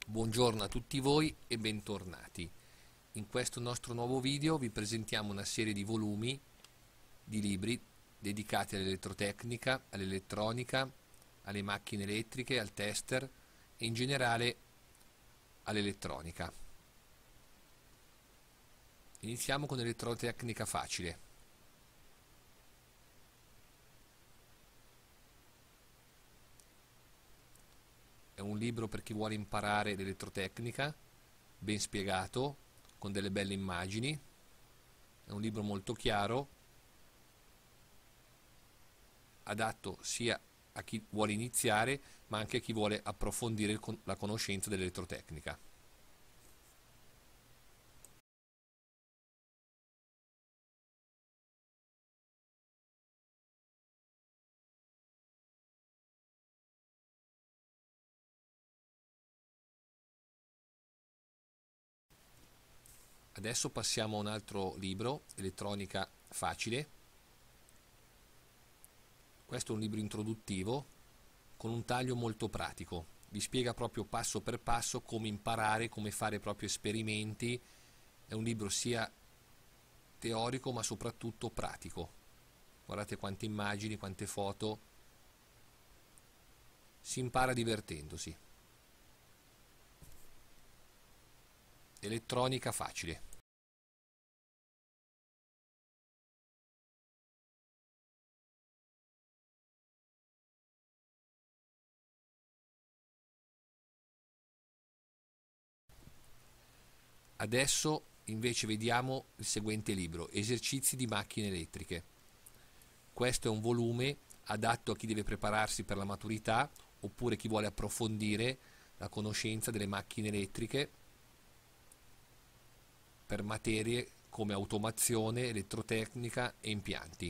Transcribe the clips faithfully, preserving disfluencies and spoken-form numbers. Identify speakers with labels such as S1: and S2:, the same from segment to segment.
S1: Buongiorno a tutti voi e bentornati. In questo nostro nuovo video vi presentiamo una serie di volumi di libri dedicati all'elettrotecnica, all'elettronica, alle macchine elettriche, al tester e in generale all'elettronica. Iniziamo con elettrotecnica facile. È un libro per chi vuole imparare l'elettrotecnica, ben spiegato, con delle belle immagini. È un libro molto chiaro, adatto sia a chi vuole iniziare, ma anche a chi vuole approfondire la conoscenza dell'elettrotecnica. Adesso passiamo a un altro libro, Elettronica facile. Questo è un libro introduttivo con un taglio molto pratico. Vi spiega proprio passo per passo come imparare, come fare proprio esperimenti. È un libro sia teorico ma soprattutto pratico. Guardate quante immagini, quante foto. Si impara divertendosi. Elettronica facile. Adesso invece vediamo il seguente libro, Esercizi di macchine elettriche. Questo è un volume adatto a chi deve prepararsi per la maturità oppure chi vuole approfondire la conoscenza delle macchine elettriche per materie come automazione, elettrotecnica e impianti.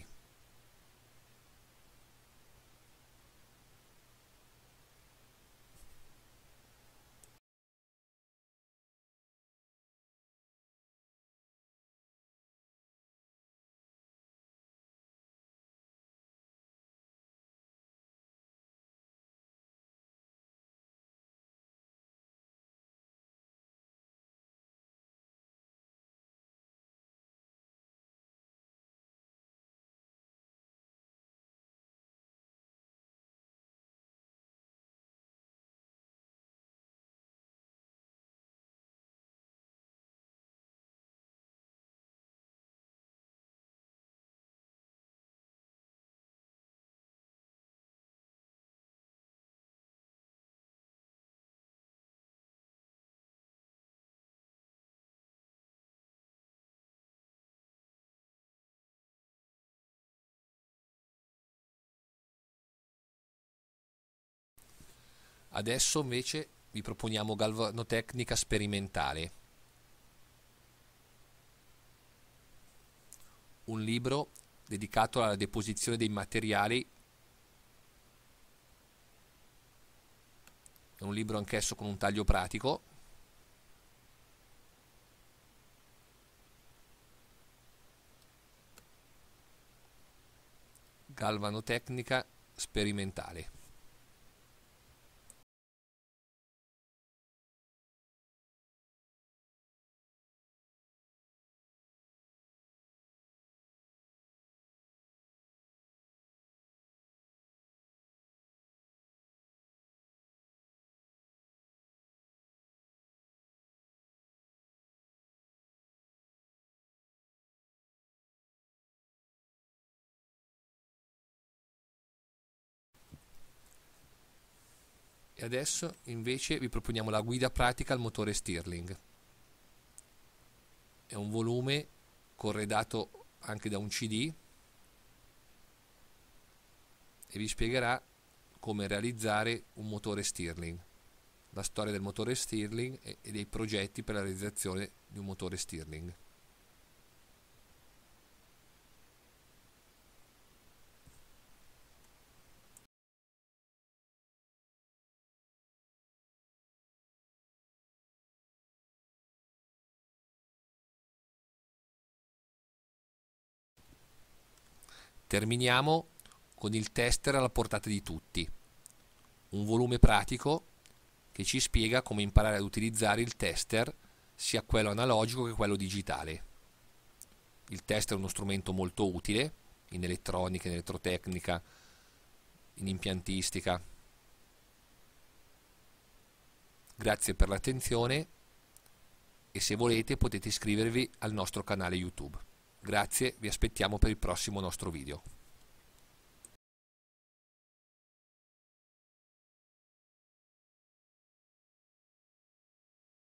S1: Adesso invece vi proponiamo galvanotecnica sperimentale, un libro dedicato alla deposizione dei materiali. È un libro anch'esso con un taglio pratico. Galvanotecnica sperimentale. E adesso invece vi proponiamo la guida pratica al motore Stirling. È un volume corredato anche da un C D e vi spiegherà come realizzare un motore Stirling, la storia del motore Stirling e dei progetti per la realizzazione di un motore Stirling. Terminiamo con il tester alla portata di tutti, un volume pratico che ci spiega come imparare ad utilizzare il tester, sia quello analogico che quello digitale. Il tester è uno strumento molto utile in elettronica, in elettrotecnica, in impiantistica. Grazie per l'attenzione e se volete potete iscrivervi al nostro canale YouTube. Grazie, vi aspettiamo per il prossimo nostro video.